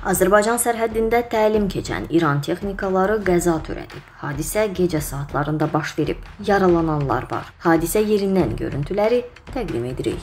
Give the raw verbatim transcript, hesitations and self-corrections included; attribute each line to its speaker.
Speaker 1: Azərbaycan sərhədində təlim keçən İran texnikaları qəza törədib. Hadisə gecə saatlarında baş verib. Yaralananlar var. Hadisə yerindən görüntüləri təqdim edirik.